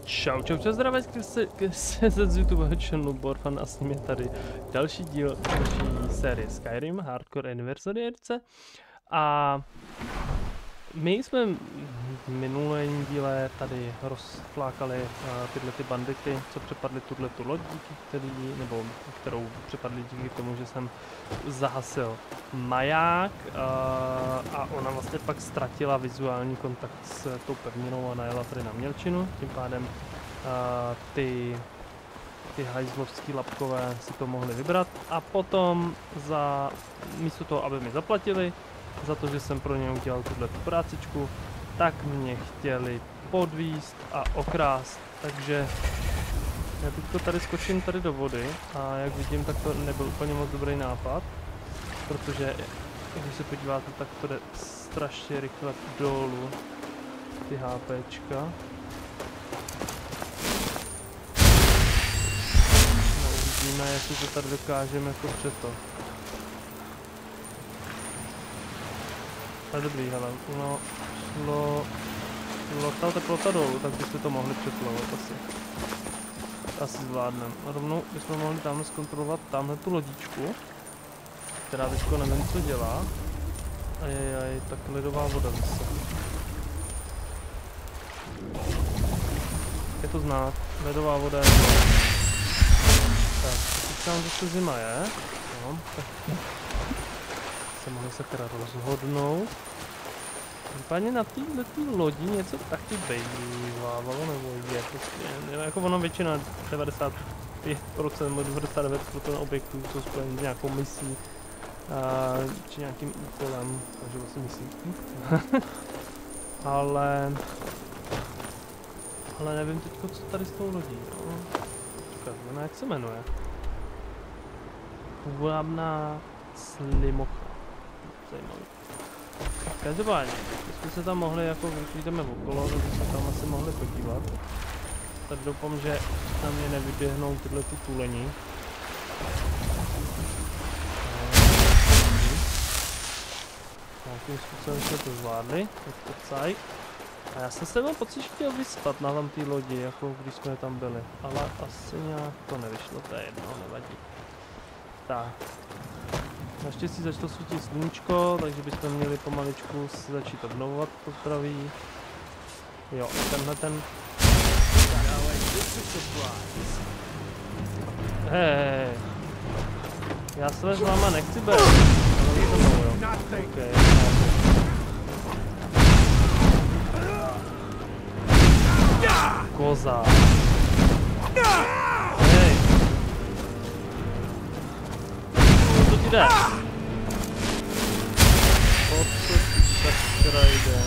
Čau, zdravím z YouTube channelu Borfan a s ním je tady další díl naší série Skyrim Hardcore Anniversary edice. A my jsme v minulém díle tady rozflákali tyhle ty bandity, co přepadly tu loď, kterou přepadli díky tomu, že jsem zahasil maják a ona vlastně pak ztratila vizuální kontakt s tou pevninou a najela tady na mělčinu, tím pádem ty hajzlovský lapkové si to mohli vybrat a potom místo toho, aby mi zaplatili za to, že jsem pro ně udělal tuto prácičku, tak mě chtěli podvízt a okrást, takže já teďko tady skočím tady do vody a jak vidím, tak to nebyl úplně moc dobrý nápad, protože když se podíváte, tak to jde strašně rychle dolů, ty HPčka. No uvidíme, jestli to tady dokážeme jako to. Ale dobrý, hele, no, šlo ta teplota dolů, tak byste to mohli přeplovat asi zvládneme. A rovnou bychom mohli tamhle zkontrolovat tamhle tu lodičku, která teďko nevím, co dělá. Ajajaj, tak ledová voda zase. Je to znát, ledová voda je to. Tak, teďka nám zase zima je. No, tak se mohli se teda rozhodnout. Případně na této lodi něco taky bývávalo, nebo je prostě, jako ono většina 95% nebo 99% objektů jsou spojeny s nějakou misí či nějakým úkolem, takže vlastně misí. ale nevím teďko, co tady s tou lodí, no. Čekat, ona jak se jmenuje? Půvabná Slimocha. Zajímavý. Každopádně, jsme se tam mohli, jako když jdeme okolo, tak jsme tam asi mohli podívat. Tak doufám, že na mě nevyběhnou tyhle ty tuleni. Nějakým způsobem jsme to zvládli, tak to caj. A já jsem se měl pocit, že chtěl vyspat na tam té lodi, jako když jsme tam byli. Ale asi nějak to nevyšlo, to je jedno, nevadí. Tak. Naštěstí začalo svítit sluníčko, takže bychom měli pomaličku začít obnovovat to zdraví. Jo, tenhle ten... Hej, já se s váma nechci být, ale vy to mnou, jo. Okay. Koza. Hej. Co ti jde? O co ti tak teda jde?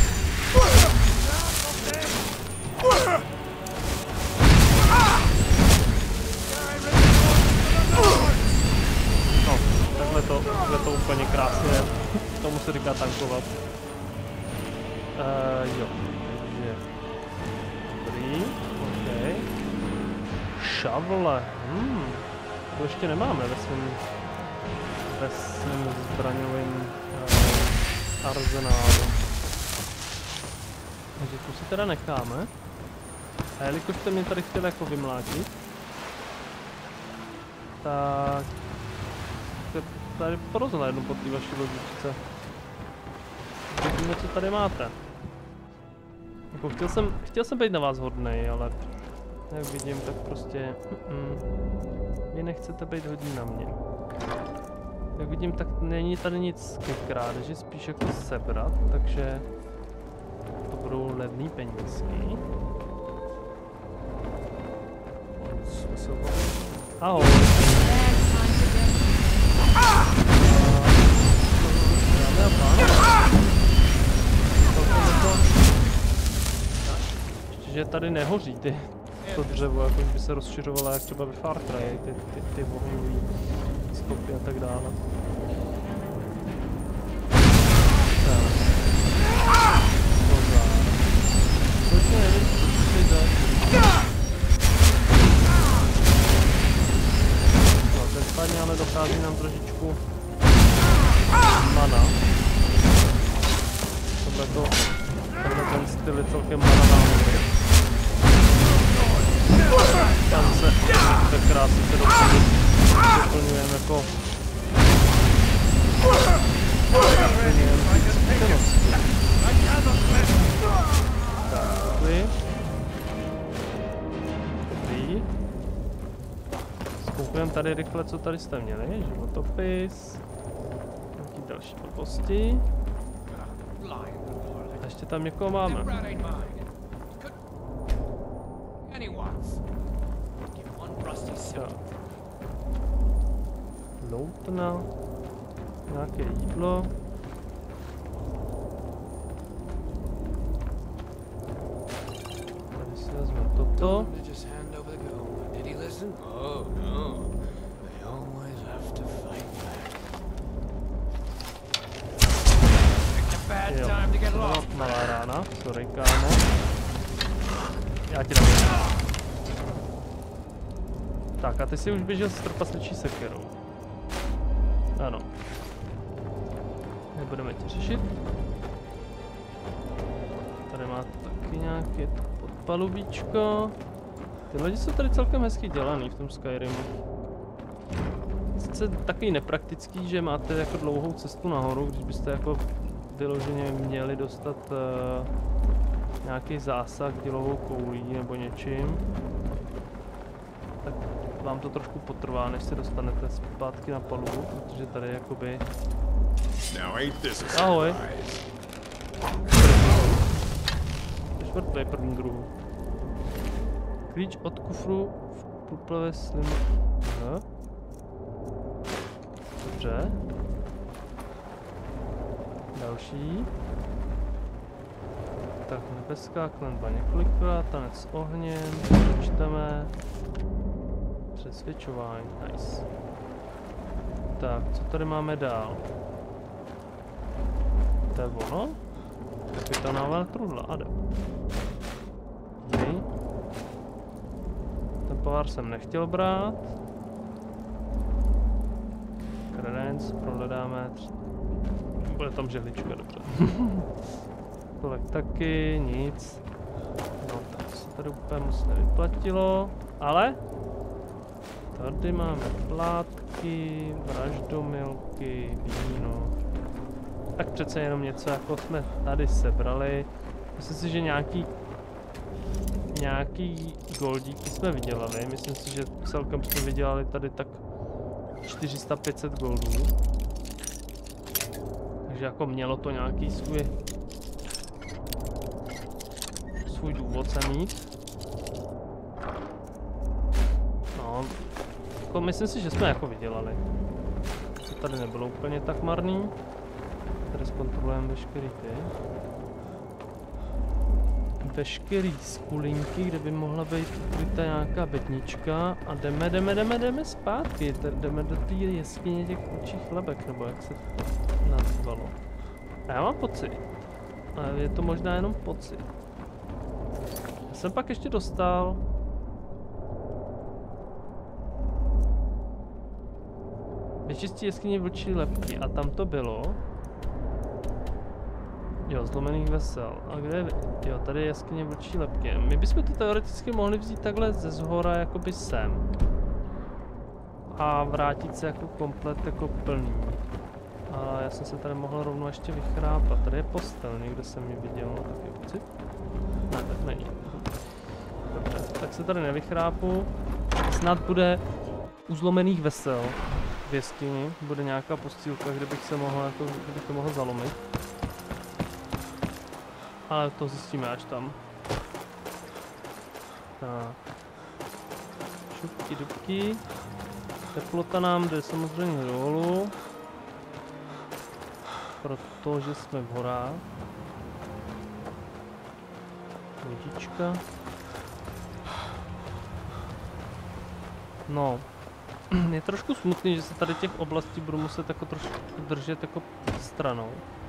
No, takhle to úplně krásně, tomu se říká tankovat. Jo, takže... Dobrý, ok. Šavle, to ještě nemáme ve svém zbraňovém arzenálu. Takže tu si teda necháme. A jelikož jste mě tady chtěli jako vymlátit, tak tady porozhlédnu po té vaší lodičce. Vidíme, co tady máte. Jako chtěl jsem být na vás hodnej, ale jak vidím, tak prostě vy nechcete být hodní na mě. Jak vidím, tak není tady nic ke krádeži, spíš jako sebrat, takže to budou levný penízky. Ahoj. Dámy a pánové. Ještě, že tady nehoří to dřevo, jako by se rozšiřovala jak třeba ve Far Cry, ty ohňový stopy a tak dále. Tohle nevím, co si jde. No, každopádně ale dochází nám trošičku mana. Tenhle ten styl je celkem mana náhodný. doplňujeme jako... Tak, dobrý. Zkoukujeme tady rychle, co tady jste měli. Životopis. Nějaký další blbosti. A ještě tam někoho máme. Loutna. Nějaké jídlo. Tady si vezmeme toto. Jo, malá rána, sorry kámo. Já ti dám. Tak a ty si už běžel s trpasličí sekerou. Ano. Nebudeme tě řešit. Tady máte taky nějaké podpalubíčko. Ty lidi jsou tady celkem hezky dělaný v tom Skyrimu. Sice takový nepraktický, že máte jako dlouhou cestu nahoru, když byste jako vyloženě měli dostat nějaký zásah dělovou koulí nebo něčím. Tak vám to trošku potrvá, než se dostanete zpátky na palubu, protože tady jakoby... Ahoj. Čtvrtý první druhu. Klíč od kufru v průplavě slim... Aha. Dobře. Další. Tak nebeská klenba několikrát, tanec s ohněm, přečteme. Přesvědčování, nice. Tak, co tady máme dál? To je ono? Kapitánová trudla, ade. Okay. Ten pohár jsem nechtěl brát. Credence, prohledáme. Bude tam žehlička, dobře. Tolik taky, nic. No tak se tady úplně moc nevyplatilo, ale tady máme plátky, vraždomilky, víno. Tak přece jenom něco jako jsme tady sebrali. Myslím si, že nějaký goldíky jsme vydělali. Myslím si, že celkem jsme vydělali tady tak 400-500 goldů. Takže jako mělo to nějaký svůj důvod se mít. No, jako myslím si, že jsme jako vydělali. To tady nebylo úplně tak marný. Tady zkontrolujeme veškerý veškerý skulinky, kde by mohla být ukryta nějaká bednička a jdeme zpátky, jdeme do té jeskyně těch vlčích lebek, nebo jak se to nazvalo. A já mám pocit, ale je to možná jenom pocit. Já jsem pak ještě dostal vyčistí jeskyně vlčí lebky a tam to bylo. Jo, zlomených vesel. A kde je? Jo, tady je jeskyně vlčí lebky. My bychom to teoreticky mohli vzít takhle ze zhora jakoby sem. A vrátit se jako komplet jako plný. A já jsem se tady mohl rovnou ještě vychrápat. Tady je postel, někde jsem ji viděl, no taky pocit. Ne, tak není. Dobře, tak se tady nevychrápu. Snad bude u zlomených vesel v jeskyni. Bude nějaká postýlka, kde bych se mohl, jako, kde bych to mohl zalomit. Ale to zjistíme až tam. Tak. Šupky dubky. Teplota nám jde samozřejmě dolů. Protože jsme v horách. Vodička. No. Je trošku smutný, že se tady těch oblastí budu muset jako trošku držet jako stranou.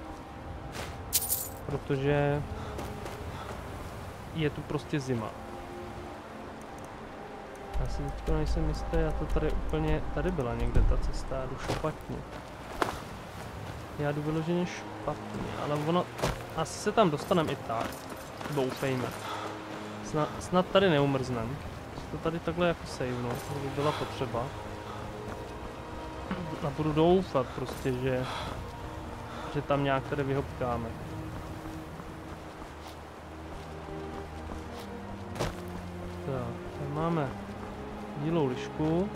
Protože je tu prostě zima. Já si teďka nejsem jistý, já to tady úplně, tady byla někde ta cesta, já jdu špatně. Já jdu vyloženě špatně, ale ono, asi se tam dostaneme i tak. Doufejme. Snad tady neumrznem. To tady takhle jako savenu, to by byla potřeba. A budu doufat prostě, že tam nějak tady vyhopkáme. Tak, tady máme bílou lišku.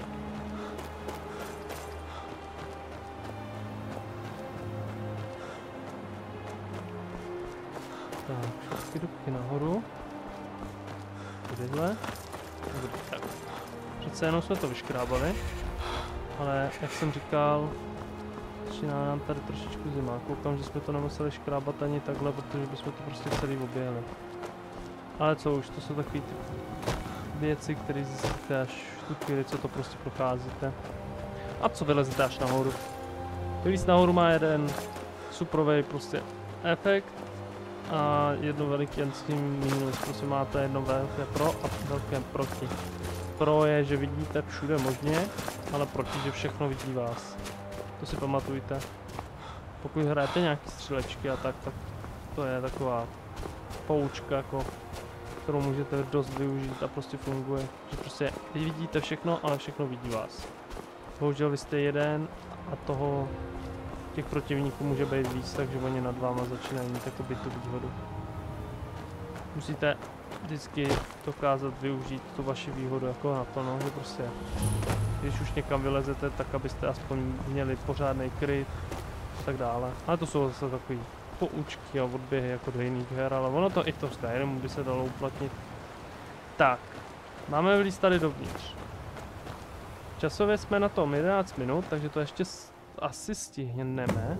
Tak, všechny dubky nahoru. Tadyhle. Tak. Přece jenom jsme to vyškrábali. Ale jak jsem říkal, začíná nám tady trošičku zima. Koukám, že jsme to nemuseli škrábat ani takhle, protože bychom to prostě celý objeli. Ale co už, to jsou takové ty věci, které zjistíte až v tu chvíli, co to prostě procházíte. A co vylezete až nahoru. Vylez nahoru má jeden suprovej prostě efekt a jedno veliký minus, prostě máte jedno velké pro a velké proti. Pro je, že vidíte všude možně, ale proti, že všechno vidí vás. To si pamatujte. Pokud hrajete nějaké střílečky a tak to je taková poučka, jako, kterou můžete dost využít a prostě funguje. Že prostě vidíte všechno, ale všechno vidí vás. Bohužel vy jste jeden a těch protivníků může být víc, takže oni nad váma začínají mít jakoby tu výhodu. Musíte vždycky dokázat využít tu vaši výhodu jako naplno, že prostě když už někam vylezete, tak abyste aspoň měli pořádný kryt a tak dále. Ale to jsou zase takový poučky a odběhy jako do jiných her, ale ono to i to v Skyrimu by se dalo uplatnit. Tak, máme vylízt tady dovnitř. Časově jsme na tom 11 minut, takže to ještě asi stihneme.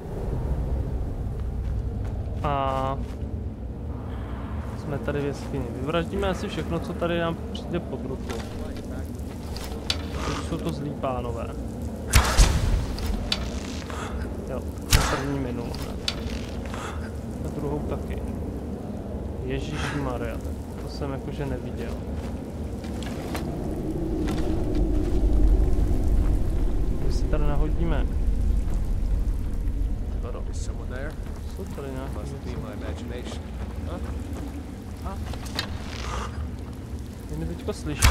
A jsme tady v jeskyni. Vyvraždíme asi všechno, co tady nám přijde pod ruku. Jsou to zlí pánové. Jo, na první minul. Na druhou taky. Ježišmarja, to jsem jakože neviděl. My si tady nahodíme. Jsou tady nějaké. Mě teďko slyší.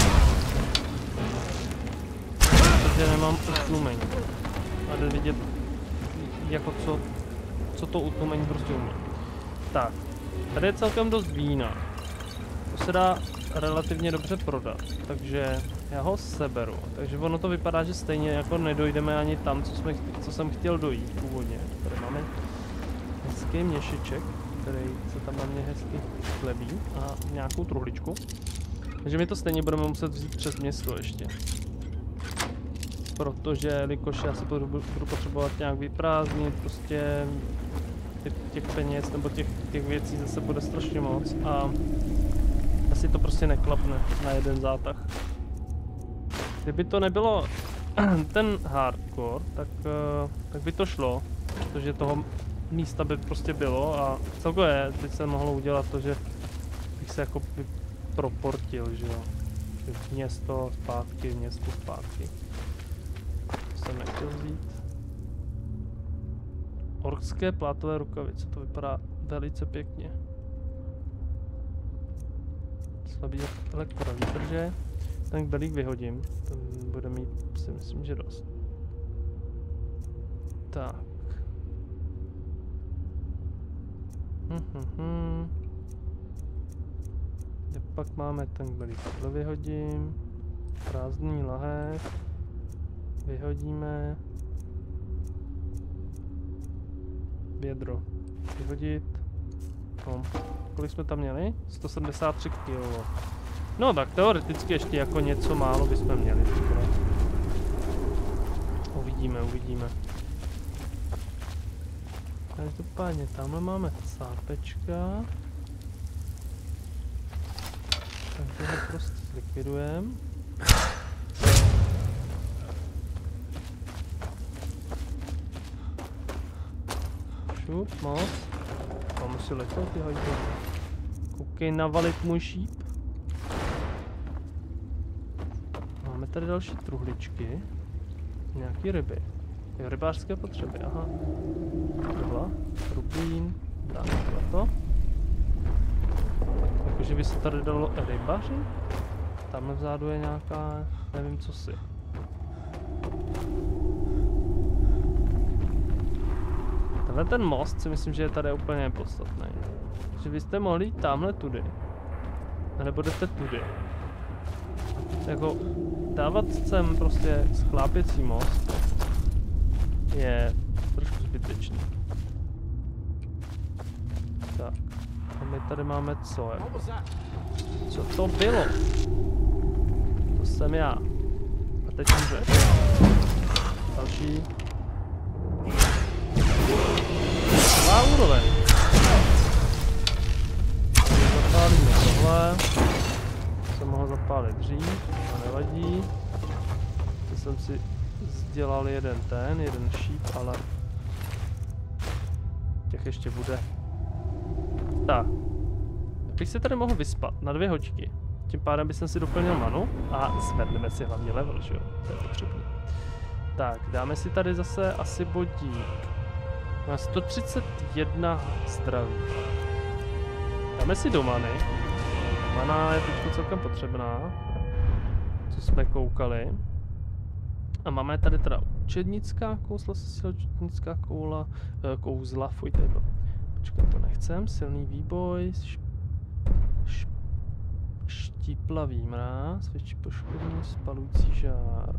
Protože nemám utlumení. A jde vidět, jako co to utlumení prostě umí. Tak, tady je celkem dost vína. To se dá relativně dobře prodat, takže já ho seberu. Takže ono to vypadá, že stejně jako nedojdeme ani tam, co jsem chtěl dojít původně. Tady máme hezký měšiček, který se tam na mě hezky chlebí a nějakou truhličku. Takže my to stejně budeme muset vzít přes město ještě. Protože, jelikož já si budu potřebovat nějak vyprázdnit, prostě těch peněz nebo těch věcí zase bude strašně moc a asi to prostě neklapne na jeden zátah. Kdyby to nebylo ten hardcore, tak by to šlo, protože toho místa by prostě bylo a celkově teď se mohlo udělat to, že bych se jako by proportil, že jo. Město zpátky, město zpátky. To jsem nechtěl vzít. Orkské plátové rukavice, to vypadá velice pěkně. Slabý elektra výdrže. Ten belík vyhodím, ten bude mít, si myslím, že dost. Tak. Kde pak máme ten belík, tohle vyhodím. Prázdný lahev. Vyhodíme. Vědro. Vyhodit. No. Kolik jsme tam měli? 173 kg. No tak teoreticky ještě jako něco málo bychom měli. Uvidíme. Každopádně tamhle máme sápečka. Takže ho prostě zlikvidujeme. Šup, moc. Máme si letěl ty hajdy. Koukej navalit můj šíp. Máme tady další truhličky. Nějaký ryby. Jo, rybářské potřeby, aha. Tohle, rubín, dáme to. Jakože by se tady dalo rybaři? Tamhle vzadu je nějaká, nevím co si. Tenhle ten most si myslím, že je tady úplně podstatný. Že byste mohli jít tamhle tudy. A nebo jdete tudy. Jako dávat sem prostě schlápěcí most je trošku zbytečný. Tak. A my tady máme co? Co to bylo? To jsem já. A teď může. Další. Má úroveň. Zapálíme tohle. Jsem mohl zapálit dřív, to nevadí. To jsem si dělal jeden šíp, ale těch ještě bude. Tak. Bych se tady mohl vyspat na 2 hoďky. Tím pádem bych si doplnil manu a zvedneme si hlavně level, že jo? To je potřebné. Tak, dáme si tady zase asi bodík. Má 131 zdraví. Dáme si do many. Mana je teď celkem potřebná. Co jsme koukali. A máme tady teda učednická kouzla, učednická kouzla, fuj, tady byl. Počkej, to nechcem. Silný výboj, štíplavý mráz, větší poškození, spalující žár.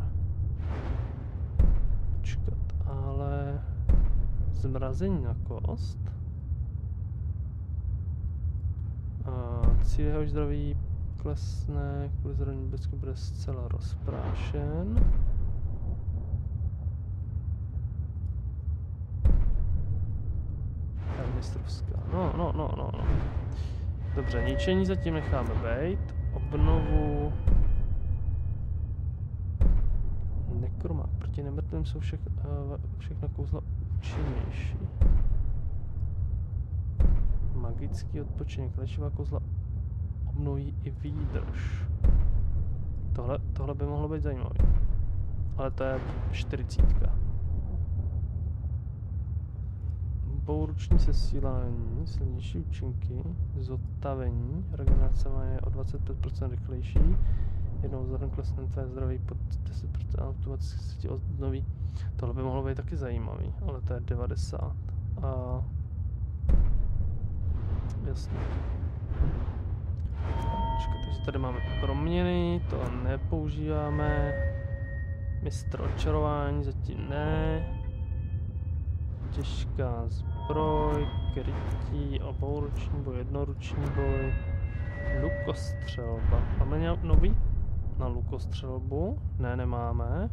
Počkat, ale zmrazení na kost. Cíl jehož zdraví klesne, kvůli zranění bezky bude zcela rozprášen. Mistrovská. No. Dobře, ničení zatím necháme bejt. Obnovu. Nekromák. Proti nemrtvým jsou všechna kouzla účinnější. Magický odpočinek. Léčivá kouzla obnoví i výdrž. Tohle by mohlo být zajímavé. Ale to je 40. Bouruční sesílání, silnější účinky, zotavení, regenerace je o 25% rychlejší, jednou vzhledem klesne tvé zdraví pod 10% automaticky se ti obnoví. Tohle by mohlo být taky zajímavý, ale to je 90. A jasně. Počkej, takže tady máme proměny, to nepoužíváme. Mistr očarování zatím ne. Těžká zbroj, krytí, obouruční boj, jednoruční boj, lukostřelba. Máme nějak nový na lukostřelbu? Ne, nemáme.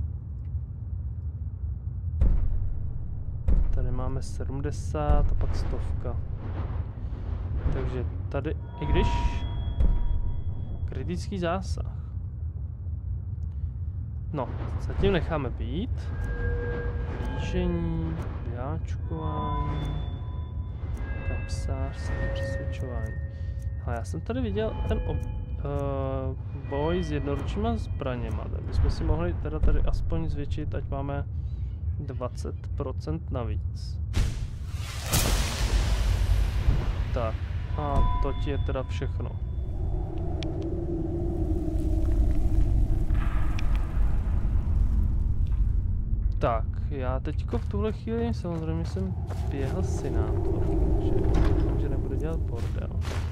Tady máme 70 a pak 100. Takže tady, i když kritický zásah. No, zatím necháme být. Blížení, vyháčkování, kapsářství, přesvědčování. Ale já jsem tady viděl ten boj s jednoručníma zbraněma, tak bychom si mohli teda tady aspoň zvětšit, ať máme 20% navíc. Tak, a to je teda všechno. Tak, já teďko v tuhle chvíli samozřejmě jsem běhl senátor, takže nebudu dělat bordel.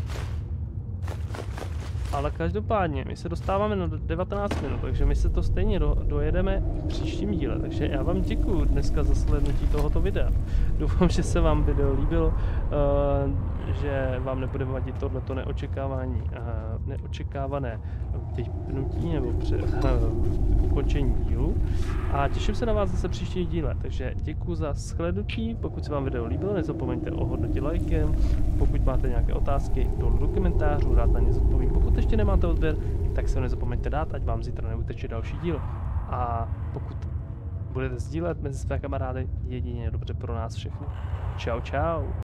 Ale každopádně, my se dostáváme na 19 minut, takže my se to stejně dojedeme v příštím díle. Takže já vám děkuju dneska za slednutí tohoto videa. Doufám, že se vám video líbilo, že vám nebude vadit tohleto neočekávané vypnutí nebo ukončení dílu. A těším se na vás zase příští díle. Takže děkuju za slednutí. Pokud se vám video líbilo, nezapomeňte ohodnotit lajkem. Pokud máte nějaké otázky, dolů do komentářů, rád na ně zodpovím. Pokud ještě nemáte odběr, tak se ho nezapomeňte dát, ať vám zítra neuteče další díl. A pokud budete sdílet mezi své kamarády, jedině dobře pro nás všechny. Čau, čau.